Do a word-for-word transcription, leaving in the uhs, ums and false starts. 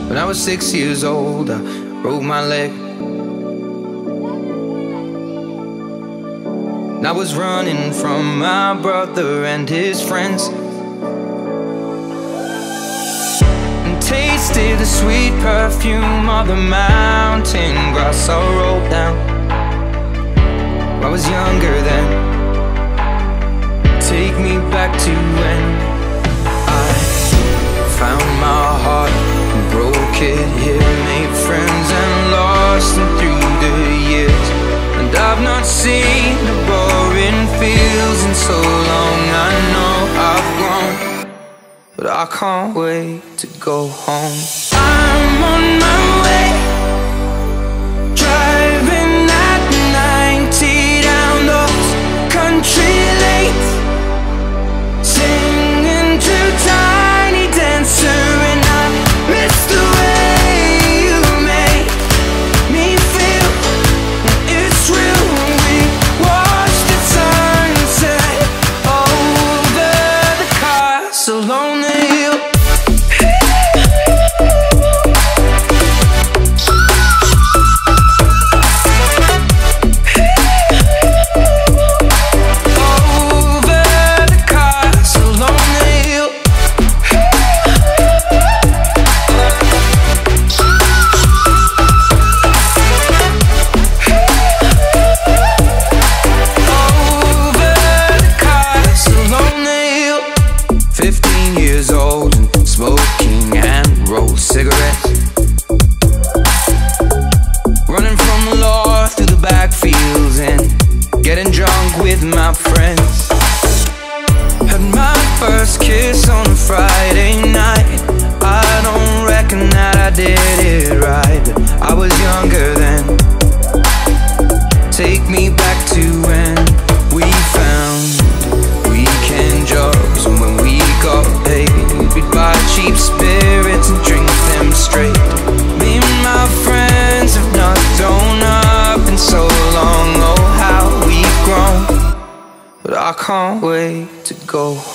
When I was six years old, I broke my leg. And I was running from my brother and his friends, and tasted the sweet perfume of the mountain grass I rolled down. I was younger then. Take me back to when I found my heart and broke it here, made friends and lost them through the years. And I've not seen the boring fields in so long. I know I've grown, but I can't wait to go home. I'm on my way, driving at ninety down those country lanes, singing to Tiny Dancer, and I miss the way you make me feel. It's real when we watch the sunset over the castle on the hill. Fifteen years old and smoking and roll cigarettes, running from the law through the backfields and getting drunk with my friends. Had my first kiss on a Friday night. I don't reckon that I did it right, but I was younger then. Take me back to when we found weekend jobs, and when we got paid, we'd buy cheap spirits and drink them straight. Me and my friends have not grown up in so long. Oh, how we've grown, but I can't wait to go home.